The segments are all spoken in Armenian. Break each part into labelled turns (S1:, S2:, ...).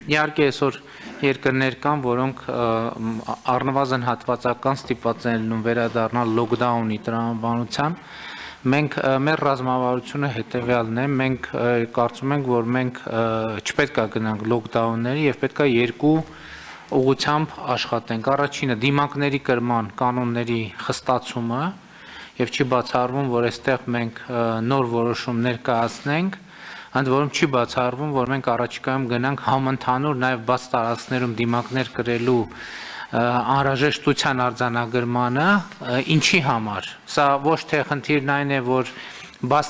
S1: Իհարկե այսօր երկրներ կան, որոնք առնվազն հատվածական ստիպված են լինում վերադառնալ լոկդաունի տրամաբանության։ Մենք մեր ռազմավարությունը հետևյալն է, մենք կարծում ենք, որ մենք չպետք է գնանք լոկդաունների եւ պետք է երկու ուղղությամբ աշխատենք։ Առաջինը դիմակների կրման կանոնների խստացումը եւ չի բացառվում, որ այստեղ մենք նոր որոշումներ կայացնենք, ընդ որում չի բացառվում, որ մենք առաջիկայում գնանք համընդհանուր նաեւ բաց տարածքներում դիմակներ կրելու անհրաժեշտության արձանագրմանը, ինչի համար։ Սա ոչ թե խնդիրն այն է, որ բաց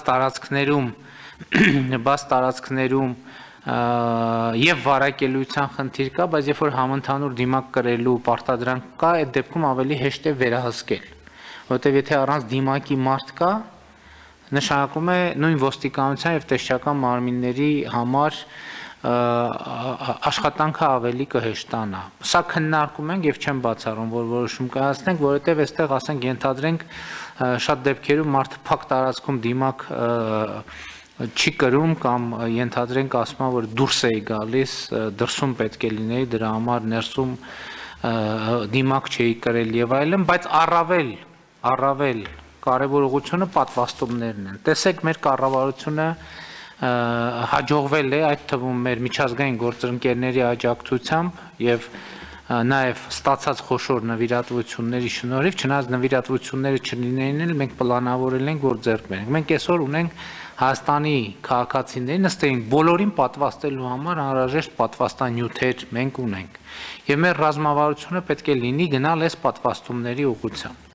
S1: տարածքներում եւ վարակելիության խնդիր կա, բայց երբ որ համընդհանուր դիմակ կրելու պարտադրանք կա, այդ դեպքում ավելի հեշտ է վերահսկել, որովհետեւ եթե առանց դիմակի մարդ կա, նշանակում է նույն ոստիկանության եւ տեսչական մարմինների համար աշխատանքը ավելի կհեշտանա։ Սա քննարկում ենք եւ չեմ բացառում, որ որոշում կայացնենք, որովհետեւ այստեղ ասենք ենթադրենք շատ դեպքերում մարդը փակ տարածքում դիմակ չի կրում կամ ենթադրենք ասում է, որ դուրս է գալիս, դրսում պետք է լինեի, դրա համար ներսում դիմակ չէի կրել եւ այլն, բայց առավել կարևոր ուղղությունը պատվաստումներն են։ Տեսեք, մեր կառավարությունը հաջողվել է, այդ թվում մեր միջազգային գործընկերների աջակցությամբ եւ նաեւ ստացած խոշոր նվիրատվությունների շնորհիվ, չնայած նվիրատվությունները չլինեին էլ, մենք պլանավորել ենք, որ ձեռք բերենք։ Մենք այսօր ունենք Հայաստանի քաղաքացիներին ըստ բոլորին պատվաստելու համար անհրաժեշտ պատվաստանյութեր մենք ունենք։ Եվ մեր ռազմավարությունը պետք է լինի գնալ այս պատվաստումների ուղղությամբ։